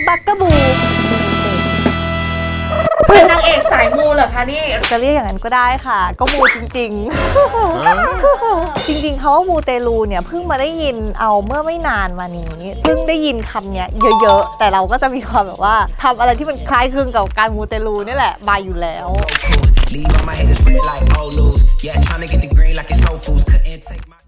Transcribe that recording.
บักกะบูเป็นนางเอกสายมูเหรอคะนี่จะเรียกอย่างนั้นก็ได้ค่ะก็มูจริงๆจริงๆเขาว่ามูเตลูเนี่ยเพิ่งมาได้ยินเอาเมื่อไม่นานมานี้เพิ่งได้ยินคำเนี้ยเยอะๆแต่เราก็จะมีความแบบว่าทำอะไรที่มันคล้ายคลึงกับการมูเตลูนี่แหละมาอยู่แล้ว Leave all my haters red like old news. Yeah, trying to get the green like it's Whole Foods. Couldn't take my